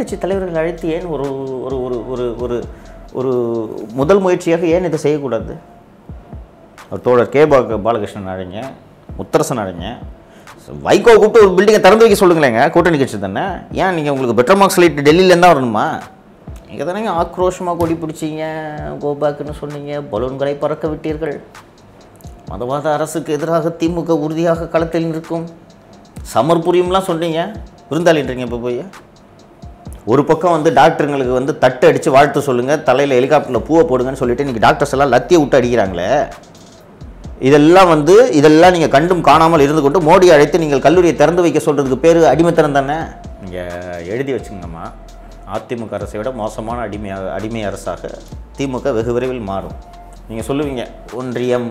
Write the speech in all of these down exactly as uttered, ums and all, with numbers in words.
கட்சி தலைவர்கள் அழைத்து ஏன் ஒரு ஒரு ஒரு ஒரு ஒரு ஒரு முதல் முயற்சியாக ஏன் இதை செய்யக்கூடாது? தோழர் கே பா பாலகிருஷ்ணன் அழைங்க, முத்தரசன் அழைங்க, வைகோ கூப்பிட்டு ஒரு பில்டிங்கை திறந்து வைக்க சொல்லுங்களேங்க. கூட்டணி கட்சி தானே. ஏன் நீங்கள் உங்களுக்கு பெட்டர் மார்க்ஸ் லைட் டெல்லியிலேருந்து தான் வரணுமா? நீங்கள் தானே ஆக்ரோஷமாக கொடி பிடிச்சிங்க, கோபேக்குன்னு சொன்னீங்க, பலூன்களை பறக்க விட்டீர்கள். மதவாத அரசுக்கு எதிராக திமுக உறுதியாக களத்தில் நிற்கும், சமர் புரியும்லாம் சொன்னீங்க. விருந்தாளின்றீங்க இப்போ போய். ஒரு பக்கம் வந்து டாக்டருங்களுக்கு வந்து தட்டு அடித்து வாழ்த்து சொல்லுங்கள், தலையில் ஹெலிகாப்டரில் பூவை போடுங்கன்னு சொல்லிட்டு இன்றைக்கி டாக்டர்ஸ் எல்லாம் லத்தியை விட்டு அடிக்கிறாங்களே. இதெல்லாம் வந்து இதெல்லாம் நீங்கள் கண்டும் காணாமல் இருந்து கொண்டு மோடி அழைத்து நீங்கள் கல்லூரியை திறந்து வைக்க சொல்கிறதுக்கு பேர் அடிமைத்தனம் தானே. நீங்கள் எழுதி வச்சுங்கம்மா, அதிமுக அரசை விட மோசமான அடிமையாக அடிமை அரசாக திமுக வெகு விரைவில் மாறும். நீங்கள் சொல்லுவீங்க ஒன்றியம்,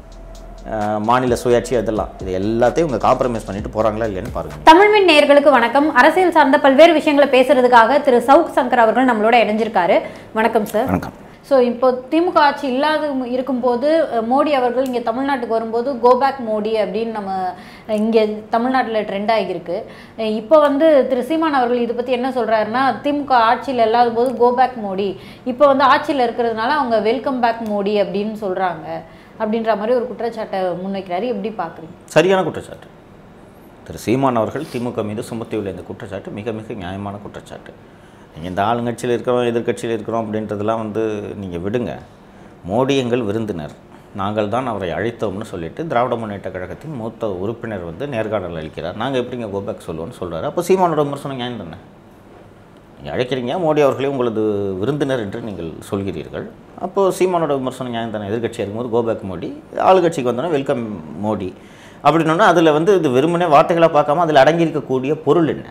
மாநில சுயாட்சி, அதெல்லாம் இது எல்லாத்தையும் உங்கள் காம்ப்ரமைஸ் பண்ணிட்டு போகிறாங்களா இல்லைன்னு பாருங்கள். தமிழ்மின் நேயர்களுக்கு வணக்கம். அரசியல் சார்ந்த பல்வேறு விஷயங்களை பேசுறதுக்காக திரு சவுக் சங்கர் அவர்கள் நம்மளோட இணைஞ்சிருக்காரு. வணக்கம் சார். வணக்கம். ஸோ இப்போ திமுக ஆட்சி இல்லாத இருக்கும்போது மோடி அவர்கள் இங்கே தமிழ்நாட்டுக்கு வரும்போது கோபேக் மோடி அப்படின்னு நம்ம இங்கே தமிழ்நாட்டில் ட்ரெண்ட் ஆகியிருக்கு. இப்போ வந்து திரு சீமான் அவர்கள் இதை பற்றி என்ன சொல்கிறாருன்னா, திமுக ஆட்சியில் இல்லாத போது கோபேக் மோடி, இப்போ வந்து ஆட்சியில் இருக்கிறதுனால அவங்க வெல்கம் பேக் மோடி அப்படின்னு சொல்கிறாங்க அப்படின்ற மாதிரி ஒரு குற்றச்சாட்டை முன்வைக்கிறாரு. எப்படி பார்க்குறீங்க? சரியான குற்றச்சாட்டு. திரு சீமான் அவர்கள் திமுக மீது சுமத்தியுள்ள இந்த குற்றச்சாட்டு மிக மிக நியாயமான குற்றச்சாட்டு. நீங்கள் இந்த ஆளுங்கட்சியில் இருக்கிறோம், எதிர்கட்சியில் இருக்கிறோம் அப்படின்றதெல்லாம் வந்து நீங்கள் விடுங்க. மோடி எங்கள் விருந்தினர், நாங்கள் தான் அவரை அழைத்தோம்னு சொல்லிட்டு திராவிட முன்னேற்ற கழகத்தின் மூத்த உறுப்பினர் வந்து நேர்காணல் அளிக்கிறார். நாங்கள் எப்படிங்க கோபேக் சொல்லுவோன்னு சொல்கிறாரு. அப்போ சீமானோட விமர்சனம் நியாயம் தானே. நீங்கள் அழைக்கிறீங்க, மோடி அவர்களே உங்களது விருந்தினர் என்று நீங்கள் சொல்கிறீர்கள். அப்போது சீமானோட விமர்சனம் நியாயம் தானே. எதிர்கட்சியாக இருக்கும்போது கோபேக் மோடி, ஆளுங்கட்சிக்கு வந்தோன்னா வெல்கம் மோடி அப்படின்னா அதில் வந்து இது வெறுமனே வார்த்தைகளாக பார்க்காம அதில் அடங்கியிருக்கக்கூடிய பொருள் என்ன?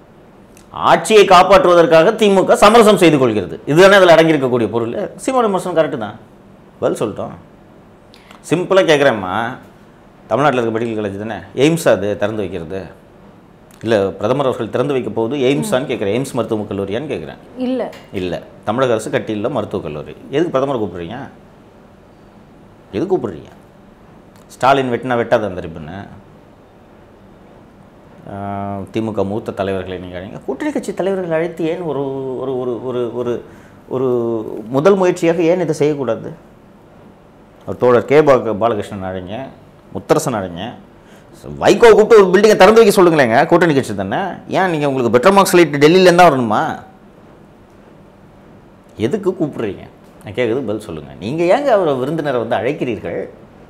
ஆட்சியை காப்பாற்றுவதற்காக திமுக சமரசம் செய்து கொள்கிறது, இதுதானே அதில் அடங்கியிருக்கக்கூடிய பொருள். சீமானோட விமர்சனம் கரெக்டு தான், பதில் சொல்லிட்டோம். சிம்பிளாக கேட்குறேம்மா, தமிழ்நாட்டில் இருக்க மெடிக்கல் காலேஜ் தானே, எய்ம்ஸ் அது திறந்து வைக்கிறது இல்லை, பிரதமர் அவர்கள் திறந்து வைக்க போகுது எய்ம்ஸான்னு கேட்குறேன், எய்ம்ஸ் மருத்துவக் கல்லூரியான்னு கேட்குறேன். இல்லை இல்லை தமிழக அரசு கட்டியில் மருத்துவக் கல்லூரி. எதுக்கு பிரதமர் கூப்பிட்றீங்க? எது கூப்பிட்றீங்க? ஸ்டாலின் வெட்டினா வெட்டாது அந்த ரிப்பன்னு. திமுக மூத்த தலைவர்களை நீங்கள் அழைங்க, கூட்டணி கட்சி தலைவர்கள் அழைத்து ஏன் ஒரு ஒரு ஒரு ஒரு ஒரு ஒரு முதல் முயற்சியாக ஏன் இதை செய்யக்கூடாது? தோழர் கே பா பாலகிருஷ்ணன் அழைங்க, முத்தரசன் அழைங்க, வைகோ கூப்பிட்டு ஒரு பில்டிங்கை திறந்து வைக்க சொல்லுங்களேங்க. கூட்டணி கட்சி தானே. ஏன் நீங்கள் உங்களுக்கு பெட்டர் மார்க்ஸ் லைட் டெல்லியிலேருந்து தான் வரணுமா? எதுக்கு கூப்பிட்றீங்க? நான் கேட்குறது பதில் சொல்லுங்கள். நீங்கள் ஏங்க அவரை விருந்தினரை வந்து அழைக்கிறீர்கள்?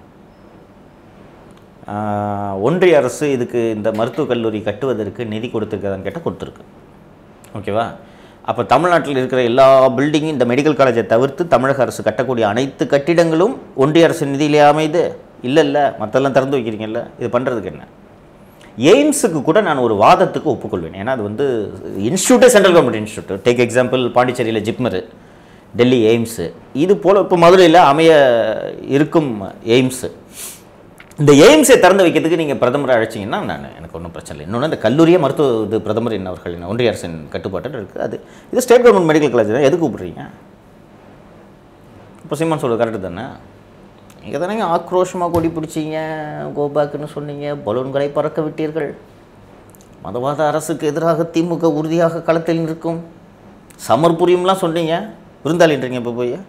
ஒன்றிய அரசு இதுக்கு இந்த மருத்துவக் கல்லூரி கட்டுவதற்கு நிதி கொடுத்துருக்காதான்னு கேட்டால் கொடுத்துருக்கு. ஓகேவா? அப்போ தமிழ்நாட்டில் இருக்கிற எல்லா பில்டிங்கும் இந்த மெடிக்கல் காலேஜை தவிர்த்து தமிழக அரசு கட்டக்கூடிய அனைத்து கட்டிடங்களும் ஒன்றிய அரசு நிதியிலே அமைது இல்லை இல்லை மற்றெல்லாம் திறந்து வைக்கிறீங்கல்ல, இது பண்ணுறதுக்கு என்ன? எய்ம்ஸுக்கு கூட நான் ஒரு வாதத்துக்கு ஒப்புக்கொள்வேன். ஏன்னா அது வந்து இன்ஸ்டியூட்டே central government institute. Take example பாண்டிச்சேரியில் ஜிப்மரு, டெல்லி எய்ம்ஸு, இது போல் இப்போ மதுரையில் அமைய இருக்கும் எய்ம்ஸு. இந்த எய்ம்ஸை திறந்து வைக்கிறதுக்கு நீங்கள் பிரதமரை அழைச்சிங்கன்னா நான் எனக்கு ஒன்றும் பிரச்சனை இல்லை. இன்னொன்று இந்த கல்லூரியே மருத்துவ இது பிரதமர் என்ன அவர்கள் என்ன ஒன்றிய அரசின் கட்டுப்பாட்டில் இருக்குது. அது இது ஸ்டேட் கவர்மெண்ட் மெடிக்கல் காலேஜ் தான், எதுக்கு கூப்பிட்றீங்க? இப்போ சீமான் சொல்கிறது கரெக்டு தானே. நீங்கள் தானே ஆக்ரோஷமாக கொடி பிடிச்சிங்க, கோபேக்குன்னு சொன்னீங்க, பலூன்களை பறக்க விட்டீர்கள். மதவாத அரசுக்கு எதிராக திமுக உறுதியாக களத்தில் நிற்கும், சமர் புரியும்லாம் சொன்னீங்க. விருந்தாளின்றீங்க இப்போ போய்.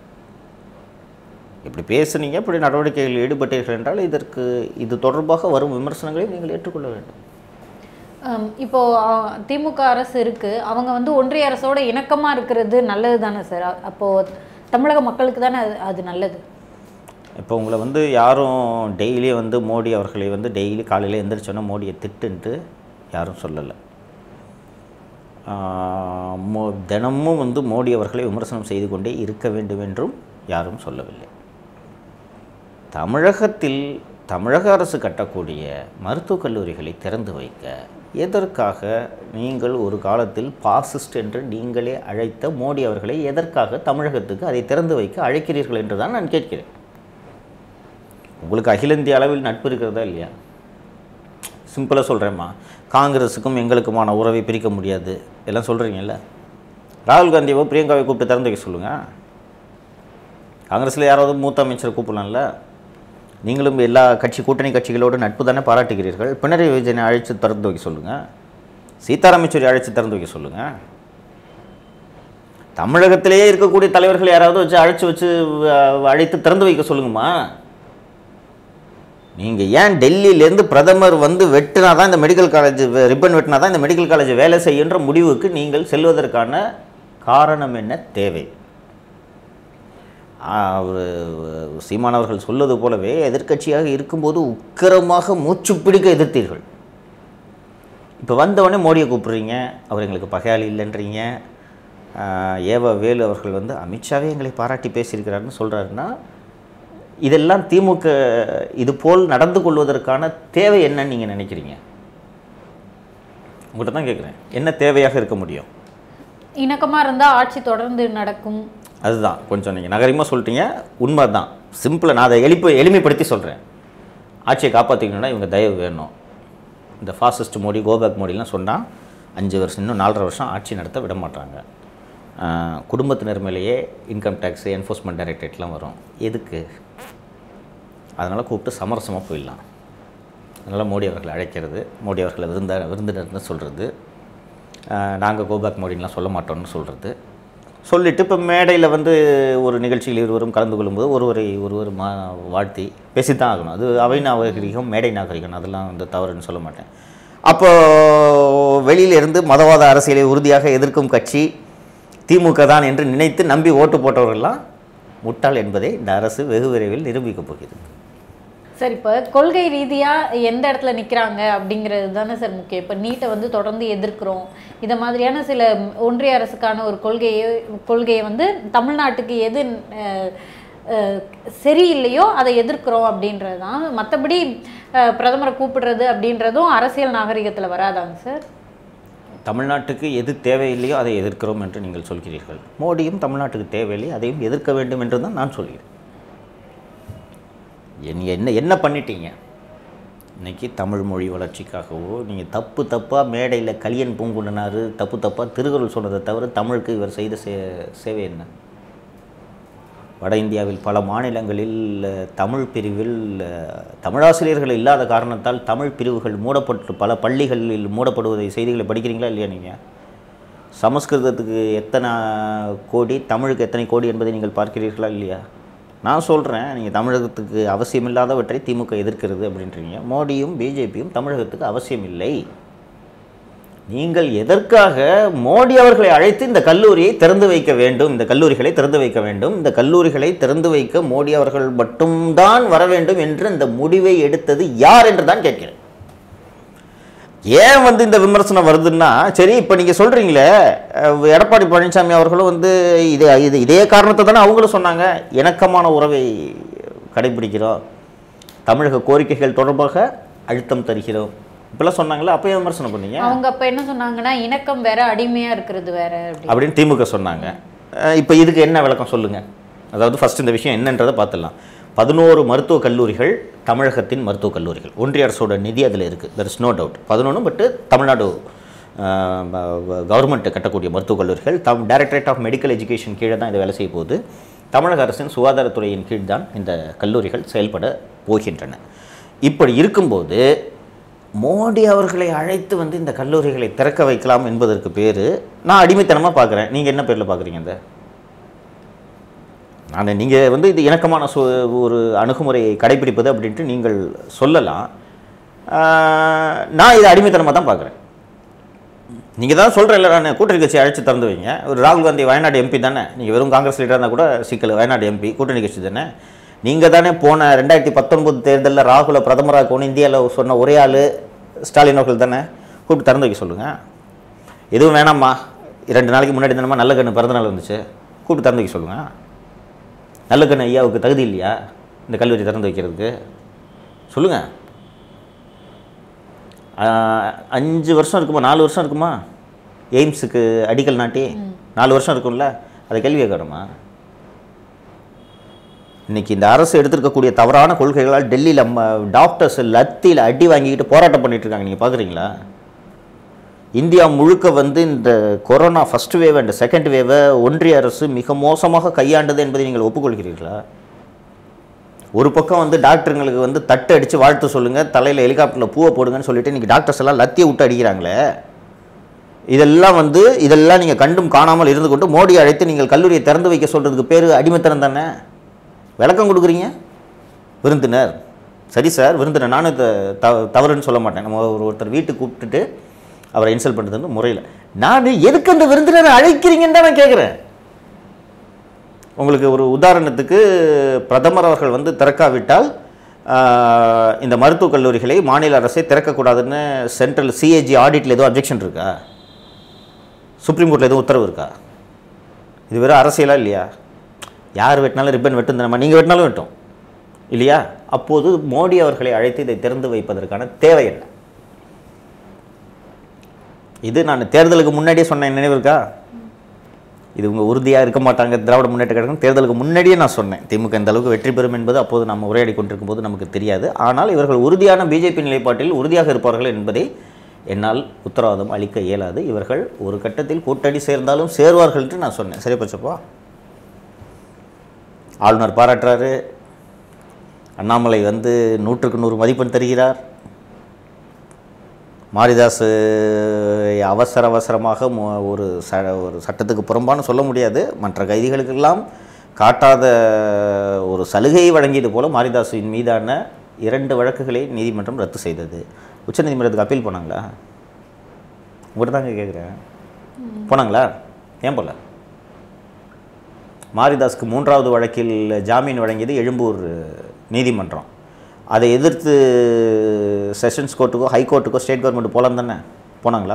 இப்படி பேசுனீங்க, இப்படி நடவடிக்கைகளில் ஈடுபட்டீர்கள் என்றால் இதற்கு இது தொடர்பாக வரும் விமர்சனங்களை நீங்கள் ஏற்றுக்கொள்ள வேண்டும். இப்போ திமுக அரசு இருக்கு, அவங்க வந்து ஒன்றிய அரசோட இணக்கமா இருக்கிறது நல்லது தானே சார்? அப்போ தமிழக மக்களுக்கு தானே அது நல்லது. இப்போ உங்களை வந்து யாரும் டெய்லி வந்து மோடி அவர்களை வந்து டெய்லி காலையில் எழுந்திரிச்சோன்னா மோடியை திட்டுன்ட்டு யாரும் சொல்லலை. மோ தினமும் வந்து மோடி அவர்களை விமர்சனம் செய்து கொண்டே இருக்க வேண்டும் என்றும் யாரும் சொல்லவில்லை. தமிழகத்தில் தமிழக அரசு கட்டக்கூடிய மருத்துவக் கல்லூரிகளை திறந்து வைக்க எதற்காக நீங்கள் ஒரு காலத்தில் பாசிஸ்ட் என்று நீங்களே அழைத்த மோடி அவர்களை எதற்காக தமிழகத்துக்கு அதை திறந்து வைக்க அழைக்கிறீர்கள் என்று தான் நான் கேட்கிறேன். உங்களுக்கு அகில இந்திய அளவில் நட்பு இருக்கிறதா இல்லையா? சிம்பிளாக சொல்கிறேம்மா, காங்கிரஸுக்கும் எங்களுக்குமான உறவை பிரிக்க முடியாது எல்லாம் சொல்கிறீங்கல்ல. ராகுல் காந்தியவோ பிரியங்காவை கூப்பிட்டு திறந்து வைக்க சொல்லுங்கள். காங்கிரஸில் யாராவது மூத்த அமைச்சரை கூப்பிடலாம்ல. நீங்களும் எல்லா கட்சி கூட்டணி கட்சிகளோடு நட்பு தானே பாராட்டுகிறீர்கள். பினராயி விஜயனை அழைச்சி திறந்து வைக்க சொல்லுங்கள். சீதாராம் யெச்சூரி அழைச்சி திறந்து வைக்க சொல்லுங்கள். தமிழகத்திலேயே இருக்கக்கூடிய தலைவர்கள் யாராவது வச்சு அழைச்சி வச்சு அழைத்து திறந்து வைக்க சொல்லுங்கம்மா. நீங்கள் ஏன் டெல்லியிலேருந்து பிரதமர் வந்து வெட்டினா தான் இந்த மெடிக்கல் காலேஜ் ரிப்பன் வெட்டினா தான் இந்த மெடிக்கல் காலேஜ் வேலை செய்யுன்ற முடிவுக்கு நீங்கள் செல்வதற்கான காரணம் என்ன, தேவை? சீமான் அவர்கள் சொல்வது போலவே எதிர்க்கட்சியாக இருக்கும்போது உக்கிரமாக மூச்சு பிடிக்க எதிர்த்தீர்கள். இப்போ வந்தவொடனே மோடியை கூப்பிட்றீங்க, அவர் எங்களுக்கு பகையாளி இல்லைன்றீங்க. ஏவ வேலு அவர்கள் வந்து அமித்ஷாவே எங்களை பாராட்டி பேசியிருக்கிறாருன்னு சொல்கிறாருன்னா, இதெல்லாம் திமுக இது போல் நடந்து கொள்வதற்கான தேவை என்னன்னு நீங்கள் நினைக்கிறீங்க? உங்கள்கிட்ட தான் கேட்குறேன், என்ன தேவையாக இருக்க முடியும்? இணக்கமாக இருந்தால் ஆட்சி தொடர்ந்து நடக்கும். அதுதான் கொஞ்சம் நீங்கள் நகரமாக சொல்லிட்டீங்க, உண்மை தான். சிம்பிளாக நான் அதை எளிப்பு எளிமைப்படுத்தி சொல்கிறேன். ஆட்சியை காப்பாற்றிக்கணுன்னா இவங்க தயவு வேணும். இந்த ஃபாசிஸ்ட் மோடி, கோபேக் மோடிலாம் சொன்னால் அஞ்சு வருஷம் இன்னும் நாலரை வருஷம் ஆட்சி நடத்த விட மாட்டாங்க. குடும்பத்தினர் மேலேயே இன்கம் டேக்ஸு, என்ஃபோர்ஸ்மெண்ட் டைரக்டரேட்லாம் வரும். எதுக்கு? அதனால் கூப்பிட்டு சமரசமாக போயிடலாம். அதனால் மோடி அவர்களை அழைக்கிறது, மோடி அவர்களை விருந்த விருந்தினர்னு சொல்கிறது, நாங்கள் கோபேக் மோடின்லாம் சொல்ல மாட்டோம்னு சொல்கிறது, சொல்லிவிட்டு இப்போ மேடையில் வந்து ஒரு நிகழ்ச்சியில் இருவரும் கலந்து கொள்ளும்போது ஒருவரை ஒருவர் மா வாழ்த்தி பேசித்தான் ஆகணும். அது அவை நாகரிகம், மேடை நாகரிகம், அதெல்லாம் வந்து தவறுன்னு சொல்ல மாட்டேன். அப்போது வெளியிலிருந்து மதவாத அரசியலை உறுதியாக எதிர்க்கும் கட்சி திமுக தான் என்று நினைத்து நம்பி ஓட்டு போட்டவர்கள்லாம் முட்டாள் என்பதை இந்த அரசு வெகு விரைவில் நிரூபிக்கப் போகிறது. சார், இப்போ கொள்கை ரீதியாக எந்த இடத்துல நிற்கிறாங்க அப்படிங்கிறது தானே சார் முக்கியம். இப்போ நீட்டை வந்து தொடர்ந்து எதிர்க்கிறோம், இதை மாதிரியான சில ஒன்றிய அரசுக்கான ஒரு கொள்கையை கொள்கையை வந்து தமிழ்நாட்டுக்கு எது சரியில்லையோ அதை எதிர்க்கிறோம் அப்படின்றது தான். மற்றபடி பிரதமரை கூப்பிடுறது அப்படின்றதும் அரசியல் நாகரிகத்தில் வராதாங்க சார்? தமிழ்நாட்டுக்கு எது தேவையில்லையோ அதை எதிர்க்கிறோம் என்று நீங்கள் சொல்கிறீர்கள். மோடியும் தமிழ்நாட்டுக்கு தேவையில்லை, அதையும் எதிர்க்க வேண்டும் என்று தான் நான் சொல்கிறேன். நீங்கள் என்ன என்ன பண்ணிட்டீங்க? இன்றைக்கி தமிழ் மொழி வளர்ச்சிக்காகவோ நீங்கள் தப்பு தப்பாக மேடையில் கலியன் பூங்குண்டனார் தப்பு தப்பாக திருக்குறள் சொன்னதை தவிர தமிழுக்கு இவர் செய்த சே சேவை என்ன? வட இந்தியாவில் பல மாநிலங்களில் தமிழ் பிரிவில் தமிழாசிரியர்கள் இல்லாத காரணத்தால் தமிழ் பிரிவுகள் மூடப்பட்டு பல பள்ளிகளில் மூடப்படுவதை செய்திகளை படிக்கிறீங்களா இல்லையா? நீங்கள் சமஸ்கிருதத்துக்கு எத்தனை கோடி, தமிழுக்கு எத்தனை கோடி என்பதை நீங்கள் பார்க்கிறீர்களா இல்லையா? நான் சொல்கிறேன், நீங்கள் தமிழகத்துக்கு அவசியமில்லாதவற்றை திமுக எதிர்க்கிறது அப்படின்றீங்க. மோடியும் பிஜேபியும் தமிழகத்துக்கு அவசியம் இல்லை. நீங்கள் எதற்காக மோடி அவர்களை அழைத்து இந்த கல்லூரியை திறந்து வைக்க வேண்டும், இந்த கல்லூரிகளை திறந்து வைக்க வேண்டும், இந்த கல்லூரிகளை திறந்து வைக்க மோடி அவர்கள் மட்டும்தான் வர வேண்டும் என்று இந்த முடிவை எடுத்தது யார் என்று தான் கேட்கிறேன். ஏன் வந்து இந்த விமர்சனம் வருதுன்னா, சரி இப்போ நீங்கள் சொல்கிறீங்களே எடப்பாடி பழனிசாமி அவர்களும் வந்து இதே இது இதே காரணத்தை தானே அவங்களும் சொன்னாங்க, இணக்கமான உறவை கடைபிடிக்கிறோம், தமிழக கோரிக்கைகள் தொடர்பாக அழுத்தம் தருகிறோம் இப்பெல்லாம் சொன்னாங்களே, அப்போ விமர்சனம் பண்ணீங்க. அவங்க அப்போ என்ன சொன்னாங்கன்னா, இணக்கம் வேற அடிமையாக இருக்கிறது வேற அப்படின்னு திமுக சொன்னாங்க. இப்போ இதுக்கு என்ன விளக்கம் சொல்லுங்கள்? அதாவது ஃபஸ்ட் இந்த விஷயம் என்னன்றதை பார்த்துடலாம். பதினோரு மருத்துவக் கல்லூரிகள் தமிழகத்தின் மருத்துவக் கல்லூரிகள், ஒன்றிய அரசோட நிதி அதில் இருக்குது, தெர் இஸ் நோ டவுட். பதினொன்று பட்டு தமிழ்நாடு கவர்மெண்ட் கட்டக்கூடிய மருத்துவக் கல்லூரிகள் தம் டைரக்டரேட் ஆஃப் மெடிக்கல் எஜுகேஷன் கீழே தான் இதை வேலை செய்ய போகுது. தமிழக அரசின் சுகாதாரத்துறையின் கீழ் தான் இந்த கல்லூரிகள் செயல்பட போகின்றன. இப்படி இருக்கும்போது மோடி அவர்களை அழைத்து வந்து இந்த கல்லூரிகளை திறக்க வைக்கலாம் என்பதற்கு பேர் நான் அடிமைத்தனமாக பார்க்குறேன். நீங்கள் என்ன பேரில் பார்க்குறீங்க? இந்த நான் நீங்கள் வந்து இது இணக்கமான சு ஒரு அணுகுமுறையை கடைபிடிப்பது அப்படின்ட்டு நீங்கள் சொல்லலாம். நான் இதை அடிமைத்தனமாக தான் பார்க்குறேன். நீங்கள் தான் சொல்கிறேன், நான் கூட்டணி கட்சி அழைச்சி திறந்து வைங்க. ஒரு ராகுல் காந்தி வயநாடு எம்பி தானே, நீங்கள் வெறும் காங்கிரஸ் லீடராக இருந்தால் கூட சிக்கல், வயநாடு எம்பி கூட்டணி கட்சி தானே. நீங்கள் தானே போன ரெண்டாயிரத்தி பத்தொன்பது தேர்தலில் ராகுலை பிரதமராக கொண்டு இந்தியாவில் சொன்ன ஒரே ஆள் ஸ்டாலின் அவர்கள் தானே. கூப்பிட்டு திறந்து வைக்க சொல்லுங்கள். எதுவும் வேணாம்மா, ரெண்டு நாளைக்கு முன்னாடி தானம்மா நல்ல கண்ணு பிறந்தநாள் வந்துச்சு, கூப்பிட்டு திறந்து வைக்க சொல்லுங்கள். நல்ல கண்ணு ஐயாவுக்கு தகுதி இல்லையா இந்த கல்லூரி திறந்து வைக்கிறதுக்கு? சொல்லுங்கள். அஞ்சு வருஷம் இருக்குமா, நாலு வருஷம் இருக்குமா எய்ம்ஸுக்கு அடிக்கல் நாட்டி? நாலு வருஷம் இருக்கும்ல, அதை கேள்வி கேட்கணுமா? இன்றைக்கி இந்த அரசு எடுத்திருக்கக்கூடிய தவறான கொள்கைகளால் டெல்லியில் டாக்டர்ஸ் லத்தியில் அடி வாங்கிக்கிட்டு போராட்டம் பண்ணிகிட்டு இருக்காங்க. நீங்கள் பார்க்குறீங்களா? இந்தியா முழுக்க வந்து இந்த corona first wave and second வேவை ஒன்றிய அரசு மிக மோசமாக கையாண்டது என்பதை நீங்கள் ஒப்புக்கொள்கிறீர்களா? ஒரு பக்கம் வந்து டாக்டருங்களுக்கு வந்து தட்டு அடித்து வாழ்த்து சொல்லுங்கள், தலையில் ஹெலிகாப்டரில் பூவை போடுங்கன்னு சொல்லிட்டு இன்றைக்கி டாக்டர்ஸ் எல்லாம் லத்தியை விட்டு அடிக்கிறாங்களே. இதெல்லாம் வந்து இதெல்லாம் நீங்கள் கண்டும் காணாமல் இருந்து கொண்டு மோடியை அழைத்து நீங்கள் கல்லூரியை திறந்து வைக்க சொல்கிறதுக்கு பேர் அடிமைத்தனம் தானே. விளக்கம் கொடுக்குறீங்க. விருந்தினர் சரி சார், விருந்தினர் நானும் த தவறுன்னு சொல்ல மாட்டேன். நம்ம ஒரு ஒருத்தர் வீட்டுக்கு கூப்பிட்டுட்டு அவரை இன்சல்ட் பண்ணுறது முறையில். நான் எதுக்கு அந்த விருந்தினரை அழைக்கிறீங்கன்னு தான் நான் கேட்குறேன். உங்களுக்கு ஒரு உதாரணத்துக்கு, பிரதமர் அவர்கள் வந்து திறக்காவிட்டால் இந்த மருத்துவக் கல்லூரிகளை மாநில அரசே திறக்கக்கூடாதுன்னு சென்ட்ரல் சிஏஜி ஆடிட்டில் எதுவும் அப்ஜெக்ஷன் இருக்கா? சுப்ரீம் கோர்ட்டில் எதுவும் உத்தரவு இருக்கா? இது வெறும் அரசியலா இல்லையா? யார் வெட்டினாலும் ரிப்பன் வெட்டும் தானே, நீங்கள் வெட்டினாலும் வெட்டும் இல்லையா? அப்போது மோடி அவர்களை அழைத்து இதை திறந்து வைப்பதற்கான தேவை என்ன? இது நான் தேர்தலுக்கு முன்னாடியே சொன்னேன், நினைவு இருக்கா? இது உங்கள் உறுதியாக இருக்க மாட்டாங்க திராவிட முன்னேற்ற கழகம். தேர்தலுக்கு முன்னாடியே நான் சொன்னேன் திமுக இந்த அளவுக்கு வெற்றி பெறும் என்பது அப்போது நம்ம உரையாடி கொண்டிருக்கும் போது நமக்கு தெரியாது. ஆனால் இவர்கள் உறுதியான பிஜேபி நிலைப்பாட்டில் உறுதியாக இருப்பார்கள் என்பதை என்னால் உத்தரவாதம் அளிக்க இயலாது. இவர்கள் ஒரு கட்டத்தில் கூட்டணி சேர்ந்தாலும் சேருவார்கள் என்று நான் சொன்னேன். சரி பச்சப்பா, ஆளுநர் பாராட்டுறாரு, அண்ணாமலை வந்து நூற்றுக்கு நூறு மதிப்பெண் தருகிறார், மாரிதாஸ் அவசர அவசரமாக ஒரு ச ஒரு சட்டத்துக்கு புறம்பான்னு சொல்ல முடியாது, மற்ற கைதிகளுக்கெல்லாம் காட்டாத ஒரு சலுகையை வழங்கியது போல மாரிதாஸின் மீதான இரண்டு வழக்குகளை நீதிமன்றம் ரத்து செய்தது. உச்சநீதிமன்றத்துக்கு அப்பீல் போனாங்களா? உங்கள்கிட்ட தாங்க கேட்குறேன். போனாங்களா? ஏன் போல? மாரிதாஸ்க்கு மூன்றாவது வழக்கில் ஜாமீன் வழங்கியது எழும்பூர் நீதிமன்றம். அதை எதிர்த்து செஷன்ஸ் கோர்ட்டுக்கோ ஹைகோர்ட்டுக்கோ ஸ்டேட் கவர்மெண்ட் போகலாம் தானே, போனாங்களா?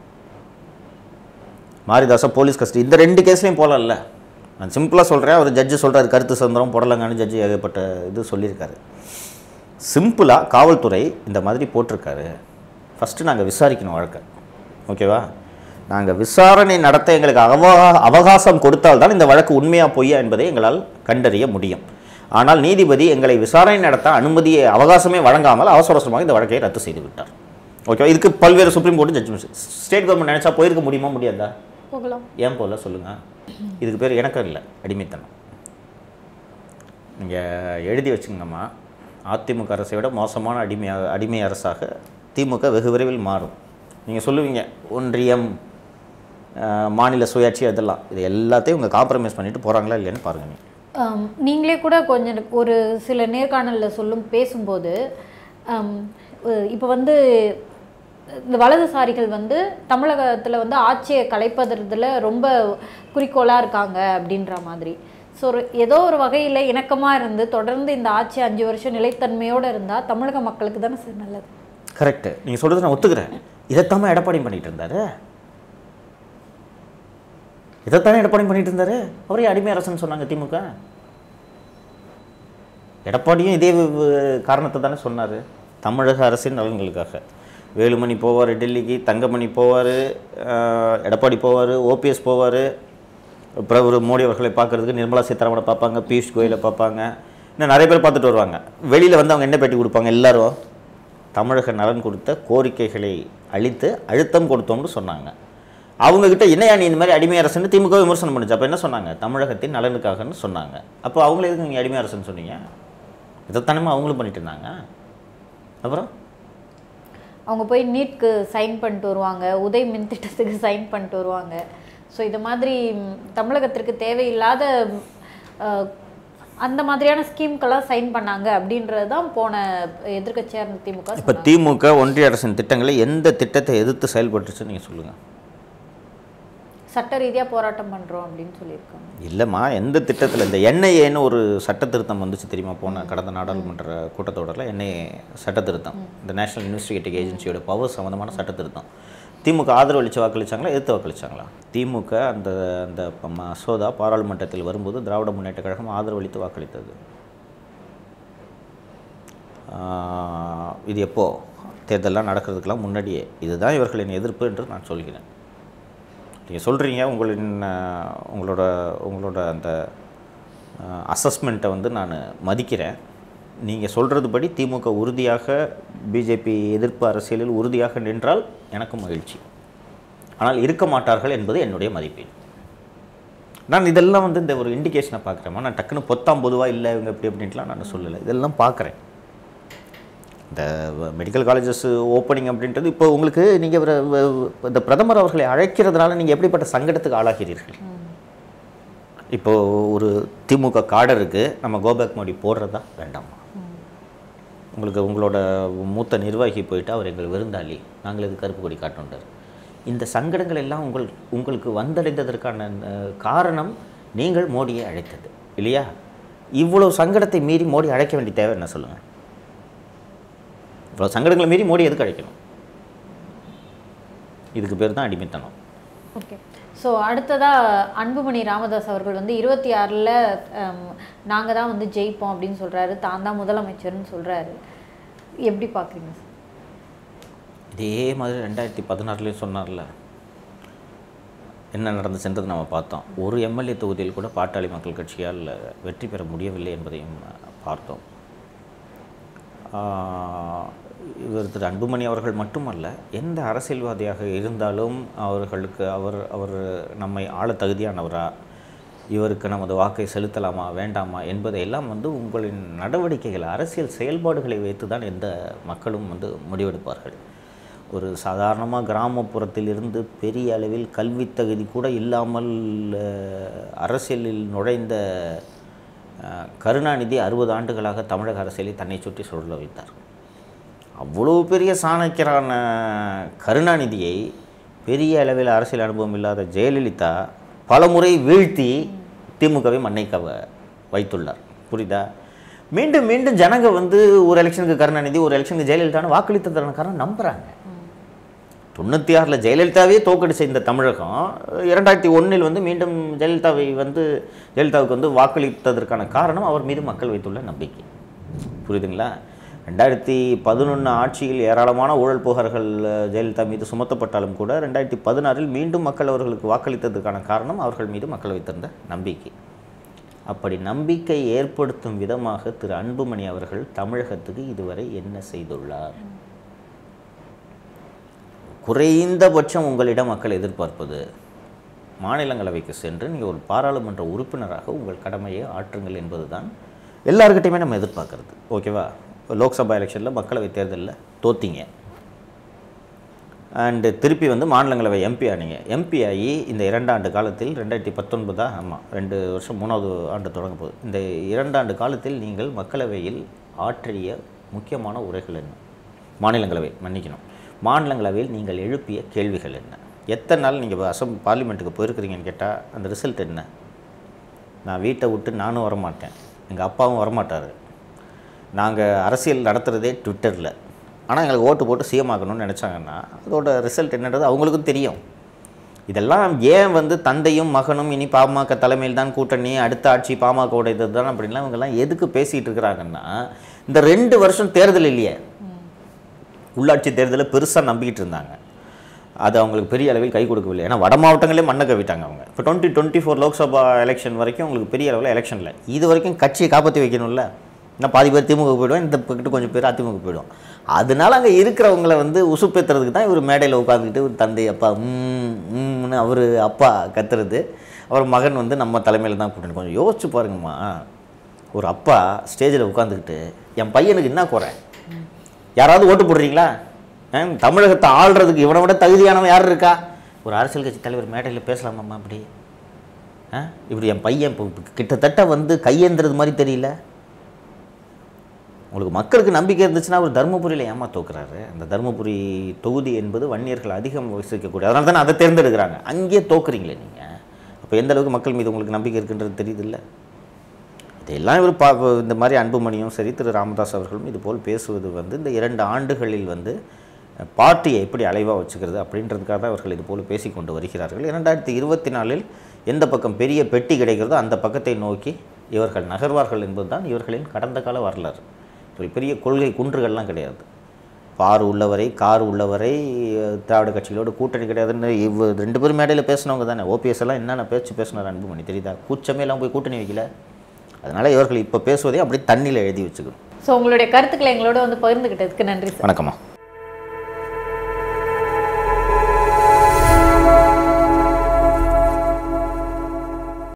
மாரிதாஸை போலீஸ் கஸ்டடி இந்த ரெண்டு கேஸ்லையும் போகலாம்ல. நான் சிம்பிளாக சொல்கிறேன். அவர் ஜட்ஜு சொல்கிறார் கருத்து சுதந்திரம் போடலங்கன்னு ஜட்ஜு ஏகப்பட்ட இது சொல்லியிருக்காரு. சிம்பிளாக காவல்துறை இந்த மாதிரி போட்டிருக்காரு. ஃபஸ்ட்டு நாங்கள் விசாரிக்கணும் வழக்கை, ஓகேவா? நாங்கள் விசாரணை நடத்த எங்களுக்கு அவ அவகாசம் கொடுத்தால்தான் இந்த வழக்கு உண்மையாக பொய்யா என்பதை எங்களால் கண்டறிய முடியும். ஆனால் நீதிபதி எங்களை விசாரணை நடத்த அனுமதியை அவகாசமே வழங்காமல் அவசர அவசரமாக இந்த வழக்கை ரத்து செய்து விட்டார். ஓகே, இதுக்கு பல்வேறு supreme court judgment. State government நினச்சா போயிருக்க முடியுமா? முடியாதா? போகலாம். ஏன் போகல சொல்லுங்கள்? இதுக்கு பேர் எனக்கும் இல்லை, அடிமைத்தனம். நீங்கள் எழுதி வச்சுங்கம்மா, அதிமுக அரசை விட மோசமான அடிமை அடிமை அரசாக திமுக வெகு விரைவில் மாறும். நீங்கள் சொல்லுவீங்க ஒன்றியம், மாநில சுயாட்சி, அதெல்லாம் இது எல்லாத்தையும் உங்கள் காம்ப்ரமைஸ் பண்ணிட்டு போகிறாங்களா இல்லைன்னு பாருங்கள். நீங்கள் நீங்களே கூட கொஞ்சம் ஒரு சில நேர்காணலில் சொல்லும் பேசும்போது இப்போ வந்து இந்த வலதுசாரிகள் வந்து தமிழகத்தில் வந்து ஆட்சியை கலைப்பதில் ரொம்ப குறிக்கோளாக இருக்காங்க அப்படின்ற மாதிரி. ஸோ ஏதோ ஒரு வகையில் இணக்கமாக இருந்து தொடர்ந்து இந்த ஆட்சி அஞ்சு வருஷம் நிலைத்தன்மையோடு இருந்தால் தமிழக மக்களுக்கு தானே சார் நல்லது. கரெக்டு, நீங்கள் சொல்கிறது நான் ஒத்துக்கிறேன். இதைத்தாம எடப்பாடி பண்ணிகிட்டு இருந்தார், இதைத்தானே எடப்பாடி பண்ணிட்டு இருந்தாரு. அவரே அடிமை அரசுன்னு சொன்னாங்க திமுக. எடப்பாடியும் இதே காரணத்தை தானே சொன்னார், தமிழக அரசின் நலன்களுக்காக. வேலுமணி போவார் டெல்லிக்கு, தங்கமணி போவார், எடப்பாடி போவார், ஓபிஎஸ் போவார், பிரதமர் மோடி அவர்களை பார்க்குறதுக்கு நிர்மலா சீதாராமனை பார்ப்பாங்க, பியூஷ் கோயலை பார்ப்பாங்க, இன்னும் நிறைய பேர் பார்த்துட்டு வருவாங்க. வெளியில் வந்து அவங்க என்ன பேட்டி கொடுப்பாங்க? எல்லாரும் தமிழக நலன் கொடுத்த கோரிக்கைகளை அளித்து அழுத்தம் கொடுத்தோம்னு சொன்னாங்க. அவங்கக்கிட்ட என்னையா நீ இந்த மாதிரி அடிமை அரசுன்னு திமுக விமர்சனம் பண்ணிச்சு. அப்போ என்ன சொன்னாங்க? தமிழகத்தின் நலனுக்காகன்னு சொன்னாங்க. அப்போ அவங்கள எதுக்கு நீங்கள் அடிமை அரசுன்னு சொன்னீங்க? இதைத்தானே அவங்களும் பண்ணிட்டு இருந்தாங்க. அப்புறம் அவங்க போய் நீட்க்கு சைன் பண்ணிட்டு வருவாங்க, உதய் மின் திட்டத்துக்கு சைன் பண்ணிட்டு வருவாங்க. ஸோ இது மாதிரி தமிழகத்திற்கு தேவையில்லாத அந்த மாதிரியான ஸ்கீம்க்கெல்லாம் சைன் பண்ணாங்க அப்படின்றது தான் போன எதிர்க்கட்சியாக இருந்த திமுக. இப்போ திமுக ஒன்றிய அரசின் திட்டங்களை எந்த திட்டத்தை எதிர்த்து செயல்பட்டுச்சு நீங்கள் சொல்லுங்கள்? சட்ட ரீதியாக போராட்டம் பண்ணுறோம் அப்படின்னு சொல்லியிருக்காங்க. இல்லைம்மா, எந்த திட்டத்தில்? இந்த என்ஐஏன்னு ஒரு சட்ட திருத்தம் வந்துச்சு தெரியுமா? போன கடந்த நாடாளுமன்ற கூட்டத்தொடரில் என்ஐஏ சட்ட திருத்தம், இந்த நேஷனல் இன்வெஸ்டிகேட்டிவ் ஏஜென்சியோட பவர் சம்மந்தமான சட்ட திருத்தம். திமுக ஆதரவு அளித்து வாக்களித்தாங்களா, எதிர்த்து வாக்களித்தாங்களா? திமுக அந்த அந்த மசோதா பாராளுமன்றத்தில் வரும்போது திராவிட முன்னேற்ற கழகம் ஆதரவு அளித்து வாக்களித்தது. இது எப்போது? தேர்தலெலாம் நடக்கிறதுக்கெல்லாம் முன்னாடியே. இதுதான் இவர்களின் எதிர்ப்பு என்று நான் சொல்கிறேன். நீங்கள் சொல்கிறீங்க, உங்களின் உங்களோட உங்களோட அந்த அசஸ்மெண்ட்டை வந்து நான் மதிக்கிறேன். நீங்கள் சொல்கிறது படி திமுக உறுதியாக பிஜேபி எதிர்ப்பு அரசியலில் உறுதியாக நின்றால் எனக்கும் மகிழ்ச்சி. ஆனால் இருக்க மாட்டார்கள் என்பது என்னுடைய மதிப்பீடு. நான் இதெல்லாம் வந்து இந்த ஒரு இண்டிகேஷனை பார்க்குறேம்மா. நான் டக்குன்னு பொத்தாம் பொதுவாக இல்லை இவங்க எப்படி அப்படின்ட்டுலாம் நான் சொல்லலை. இதெல்லாம் பார்க்குறேன். இந்த மெடிக்கல் காலேஜஸ் ஓப்பனிங் அப்படின்றது இப்போ உங்களுக்கு நீங்கள் இந்த பிரதமர் அவர்களை அழைக்கிறதுனால நீங்கள் எப்படிப்பட்ட சங்கடத்துக்கு ஆளாகிறீர்கள்? இப்போது ஒரு திமுக காடருக்கு நம்ம கோபேக் மோடி போடுறதா வேண்டாமா? உங்களுக்கு உங்களோட மூத்த நிர்வாகி போயிட்டு அவர் எங்கள் விருந்தாளி, நாங்கள் இது கருப்பு கொடி காட்டுன்றார். இந்த சங்கடங்கள் எல்லாம் உங்கள் உங்களுக்கு வந்தடைந்ததற்கான காரணம் நீங்கள் மோடியை அழைத்தது இல்லையா? இவ்வளோ சங்கடத்தை மீறி மோடி அழைக்க வேண்டிய தேவை என்ன சொல்லுங்கள்? இவ்வளோ சங்கடங்களை மீறி மோடி எதுக்கு அழைக்கணும்? இதுக்கு பேர் தான் அடிமைத்தனம். ஓகே. ஸோ அடுத்ததாக அன்புமணி ராமதாஸ் அவர்கள் வந்து இருபத்தி ஆறில் நாங்கள் தான் வந்து ஜெயிப்போம் அப்படின்னு சொல்கிறாரு, தான் தான் முதலமைச்சர்னு சொல்கிறாரு. எப்படி பார்க்குறீங்க சார்? இதே மாதிரி ரெண்டாயிரத்தி பதினாறுலேயும் சொன்னார்ல, என்ன நடந்துச்சுன்றது நம்ம பார்த்தோம். ஒரு எம்எல்ஏ தொகுதியில் கூட பாட்டாளி மக்கள் கட்சியால் வெற்றி பெற முடியவில்லை என்பதையும் பார்த்தோம். இவர் திரு அன்புமணி அவர்கள் மட்டுமல்ல, எந்த அரசியல்வாதியாக இருந்தாலும் அவர்களுக்கு அவர் அவர் நம்மை ஆள தகுதியானவரா, இவருக்கு நமது வாக்கை செலுத்தலாமா வேண்டாமா என்பதையெல்லாம் வந்து உங்களின் நடவடிக்கைகள், அரசியல் செயல்பாடுகளை வைத்து தான் எந்த மக்களும் வந்து முடிவெடுப்பார்கள். ஒரு சாதாரணமாக கிராமப்புறத்தில் இருந்து பெரிய அளவில் கல்வி தகுதி கூட இல்லாமல் அரசியலில் நுழைந்த கருணாநிதி அறுபது ஆண்டுகளாக தமிழக அரசியலை தன்னை சுற்றி சுழல வைத்தார். அவ்வளோ பெரிய சாணக்கியரான கருணாநிதியை பெரிய அளவில் அரசியல் அனுபவம் இல்லாத ஜெயலலிதா பல முறை வீழ்த்தி திமுகவை மண்ணை கவ வைத்துள்ளார். புரியுதா? மீண்டும் மீண்டும் ஜனங்க வந்து ஒரு எலெக்ஷனுக்கு கருணாநிதி, ஒரு எலெக்ஷனுக்கு ஜெயலலிதான்னு வாக்களித்ததற்கான காரணம் நம்புகிறாங்க. தொண்ணூற்றி ஆறில் ஜெயலலிதாவே தோக்கடிச்ச இந்த தமிழகம் இரண்டாயிரத்தி ஒன்றில் வந்து மீண்டும் ஜெயலலிதாவை வந்து ஜெயலலிதாவுக்கு வந்து வாக்களித்ததற்கான காரணம் அவர் மீது மக்கள் வைத்துள்ள நம்பிக்கை. புரியுதுங்களா? ரெண்டாயிரத்தி பதினொன்று ஆட்சியில் ஏராளமான ஊழல் புகார்கள் ஜெயலலிதா மீது சுமத்தப்பட்டாலும் கூட ரெண்டாயிரத்தி பதினாறில் மீண்டும் மக்கள் அவர்களுக்கு வாக்களித்ததற்கான காரணம் அவர்கள் மீது மக்கள் வைத்திருந்த நம்பிக்கை. அப்படி நம்பிக்கை ஏற்படுத்தும் விதமாக திரு அன்புமணி அவர்கள் தமிழகத்துக்கு இதுவரை என்ன செய்துள்ளார்? குறைந்தபட்சம் உங்களிடம் மக்கள் எதிர்பார்ப்பது, மாநிலங்களவைக்கு சென்று நீங்கள் ஒரு பாராளுமன்ற உறுப்பினராக உங்கள் கடமையை ஆற்றுங்கள் என்பது தான் எல்லாருக்கிட்டையுமே நம்ம எதிர்பார்க்கறது. ஓகேவா? லோக்சபா எலெக்ஷனில் மக்களவை தேர்தலில் தோற்றிங்க, அண்டு திருப்பி வந்து மாநிலங்களவை எம்பி ஆனீங்க. எம்பி ஆகி இந்த இரண்டாண்டு காலத்தில் ரெண்டாயிரத்தி பத்தொன்பதா ஆமாம் ரெண்டு வருஷம் மூணாவது ஆண்டு தொடங்க போகுது. இந்த இரண்டாண்டு காலத்தில் நீங்கள் மக்களவையில் ஆற்றிய முக்கியமான உரைகள் என்ன? மாநிலங்களவை மன்னிக்கணும் மாநிலங்களவையில் நீங்கள் எழுப்பிய கேள்விகள் என்ன? எத்தனை நாள் நீங்கள் அசம் பார்லிமெண்ட்டுக்கு போயிருக்கிறீங்கன்னு கேட்டால் அந்த ரிசல்ட் என்ன? நான் வீட்டை விட்டு நானும் வரமாட்டேன், எங்கள் அப்பாவும் வரமாட்டார், நாங்கள் அரசியல் நடத்துகிறதே ட்விட்டரில், ஆனால் எங்களுக்கு ஓட்டு போட்டு சிஎம் ஆகணும்னு நினச்சாங்கன்னா அதோட ரிசல்ட் என்னன்றது அவங்களுக்கும் தெரியும். இதெல்லாம் ஏன் வந்து தந்தையும் மகனும் இனி பாமக தலைமையில் தான் கூட்டணி, அடுத்த ஆட்சி பாமகவோட இது தான் அப்படின்லாம் இவங்கெல்லாம் எதுக்கு பேசிகிட்டு இருக்கிறாங்கன்னா, இந்த ரெண்டு வருஷம் தேர்தல் இல்லையே, உள்ளாட்சி தேர்தலை பெருசாக நம்பிக்கிட்டு இருந்தாங்க, அது அவங்களுக்கு பெரிய அளவில் கை கொடுக்கவில்லை. ஏன்னா வட மாவட்டங்களே மண்ணை கவிட்டாங்க அவங்க. இப்போ twenty twenty four Lok Sabha election வரைக்கும் உங்களுக்கு பெரிய அளவில் எலெக்ஷன் இல்லை. இது வரைக்கும் கட்சியை காப்பாற்றி வைக்கணும்ல. இன்னும் பாதி பேர் திமுக போய்டுவோம், இந்த பக்கத்து கொஞ்சம் பேர் அதிமுக போய்டுவோம். அதனால அங்கே இருக்கிறவங்களை வந்து உசுப்பேற்றுறதுக்கு தான் இவர் மேடையில் உட்காந்துக்கிட்டு ஒரு தந்தை அப்பா ம்னு அவர் அப்பா கத்துறது, அவர் மகன் வந்து நம்ம தலைமையில் தான் கூட்டணும். கொஞ்சம் யோசிச்சு பாருங்கம்மா, ஒரு அப்பா ஸ்டேஜில் உட்காந்துக்கிட்டு என் பையனுக்கு என்ன குறை, யாராவது ஓட்டு போடுறீங்களா? தமிழகத்தை ஆள்றதுக்கு இவனை விட தகுதியானவன் யார் இருக்கா? ஒரு அரசியல் கட்சி தலைவர் மேடையில் பேசலாமாம்மா? அப்படி ஆ இப்படி என் பையன் இப்போ கிட்டத்தட்ட வந்து கையேந்துறது மாதிரி தெரியல. உங்களுக்கு மக்களுக்கு நம்பிக்கை இருந்துச்சுன்னா ஒரு தருமபுரியில் ஏமா தோக்குறாரு? அந்த தருமபுரி தொகுதி என்பது வன்னியர்கள் அதிகம் வசிக்கக்கூடிய, அதனால தானே அதை தேர்ந்தெடுக்கிறாங்க. அங்கேயே தோக்குறீங்களே நீங்கள். அப்போ எந்த அளவுக்கு மக்கள் மீது உங்களுக்கு நம்பிக்கை இருக்குன்றது தெரியுது இல்லை? இதெல்லாம் இவர் பா இந்த மாதிரி அன்புமணியும் சரி திரு ராமதாஸ் அவர்களும் இதுபோல் பேசுவது வந்து இந்த இரண்டு ஆண்டுகளில் வந்து பார்ட்டியை எப்படி அலைவாக வச்சுக்கிறது அப்படின்றதுக்காக தான் அவர்கள் இதுபோல் பேசி கொண்டு வருகிறார்கள். இரண்டாயிரத்தி இருபத்தி நாலில் எந்த பக்கம் பெரிய பெட்டி கிடைக்கிறதோ அந்த பக்கத்தை நோக்கி இவர்கள் நகர்வார்கள் என்பது தான் இவர்களின் கடந்த கால வரலாறு. ஒரு பெரிய கொள்கை குன்றுகள்லாம் கிடையாது. பார் உள்ளவரை கார் உள்ளவரை திராவிட கட்சிகளோடு கூட்டணி கிடையாதுன்னு இவ் ரெண்டு பேரும் மேடையில் பேசினவங்க தானே. ஓபிஎஸ் எல்லாம் என்னென்ன பேச்சு பேசினார் அன்புமணி தெரியுதா? கூச்சமே எல்லாம் போய் கூட்டணி வைக்கல. அதனால் இவர்கள் இப்போ பேசுவதே அப்படி தண்ணியில் எழுதி வச்சுக்கணும். ஸோ உங்களுடைய கருத்துக்களை எங்களோட வந்து பகிர்ந்துக்கிட்டதுக்கு நன்றி சார். வணக்கம்மா.